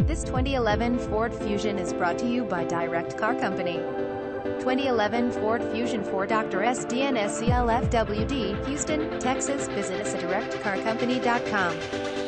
This 2011 Ford Fusion is brought to you by Direct Car Company. 2011 Ford Fusion for Dr. SDN SEL FWD, Houston, Texas. Visit us at directcarcompany.com.